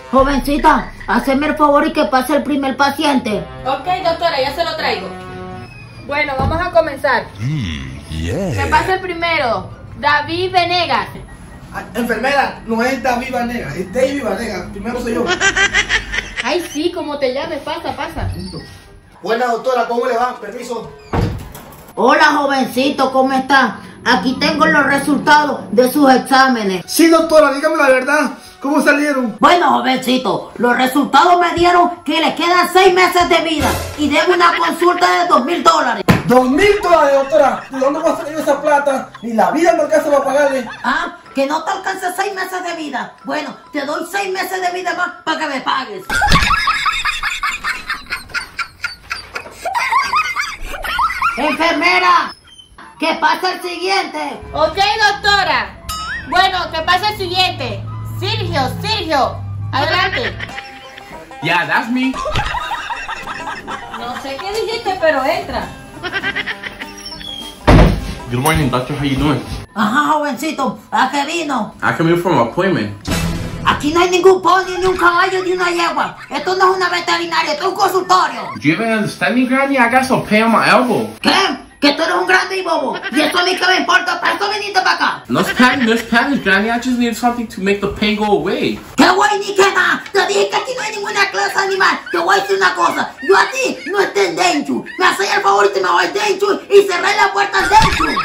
Jovencita, haceme el favor y que pase el primer paciente. Ok, doctora, ya se lo traigo. Bueno, vamos a comenzar. Que pase el primero. David Venegas. Enfermera, no es David Vanegas, es David Vanegas. Primero soy yo. Ay, sí, como te llames, pasa. Buena doctora, ¿cómo le va? Permiso. Hola, jovencito, ¿cómo está? Aquí tengo los resultados de sus exámenes. Sí, doctora, dígame la verdad. ¿Cómo salieron? Bueno, jovencito, los resultados me dieron que le quedan 6 meses de vida y debe una consulta de $2,000. $2,000, doctora. ¿De dónde va a salir esa plata? Ni la vida me alcanza para pagarle. Ah, que no te alcance 6 meses de vida. Bueno, te doy 6 meses de vida más para que me pagues. Enfermera, que pase el siguiente. Ok, doctora. Bueno, que pase el siguiente. Sergio, adelante. Yeah, that's me. No sé qué dijiste, pero entra. Good morning, doctor. How you doing? Ajá, jovencito, ¿a qué vino? I came here for an appointment. Aquí no hay ningún pony, ni un caballo, ni una yegua. Esto no es una veterinaria, esto es un consultorio. Do you have an understanding, Granny? I got some pain on my elbow. ¿Qué? Que tú eres un grande y bobo. Y eso a mí que me importa, para eso viniste para acá. No panic, Granny. I just need something to make the pain go away. ¿Qué güey ni qué nada? Te dije que aquí no hay ninguna clase animal. Te voy a decir una cosa. Yo a ti no estoy en Denchu. Me haces el favor y te me voy al Denchu y cerré la puerta al Denchu.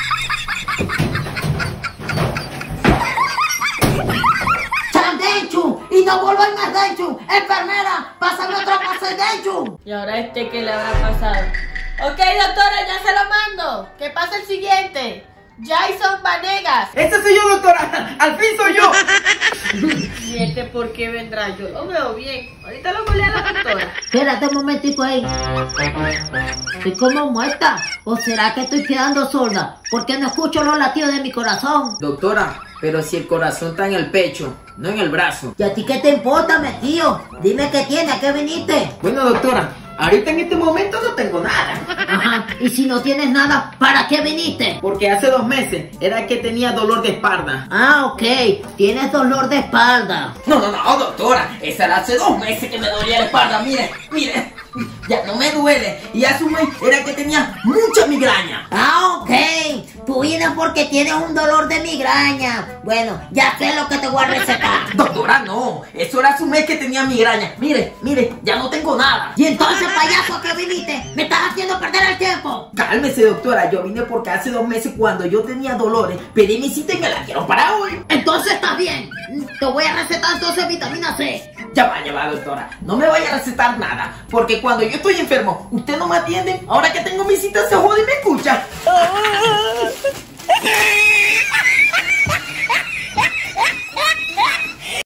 Denchu, y no vuelvo a ir más Denchu. Enfermera, pásame otra clase de Denchu. ¿Y ahora qué le habrá pasado? Ok, doctora, ya se lo mando. Que pase el siguiente. Jason Vanegas. Ese soy yo, doctora. Al fin soy yo. ¿Y por qué vendrá? Yo lo veo bien. Ahorita lo volé a la doctora. Espérate un momentico ahí. ¿Estoy como muerta? ¿O será que estoy quedando sorda? Porque no escucho los latidos de mi corazón. Doctora, pero si el corazón está en el pecho, no en el brazo. ¿Y a ti qué te importa, tío? Dime qué tiene, ¿a qué viniste? Bueno, doctora, ahorita en este momento no tengo nada. Ajá, y si no tienes nada, ¿para qué viniste? Porque hace 2 meses era que tenía dolor de espalda. Ah, ok, tienes dolor de espalda. No, doctora, esa era hace 2 meses que me dolía la espalda, mire, ya no me duele. Y hace un mes era que tenía mucha migraña. Ah, ok, tú vienes porque tienes un dolor de migraña. Bueno, ya sé lo que te voy a recetar. Doctora, no, eso era hace un mes que tenía migraña. Mire, ya no tengo nada. Y entonces, payaso, ¿qué viniste? Me estás haciendo perder el tiempo. Cálmese, doctora, yo vine porque hace 2 meses cuando yo tenía dolores pedí mi cita y me la dieron para hoy. Entonces está bien, te voy a recetar entonces vitamina C. Ya va, doctora, no me vaya a recetar nada, porque cuando yo estoy enfermo, usted no me atiende. Ahora que tengo mi cita se jode y me escucha.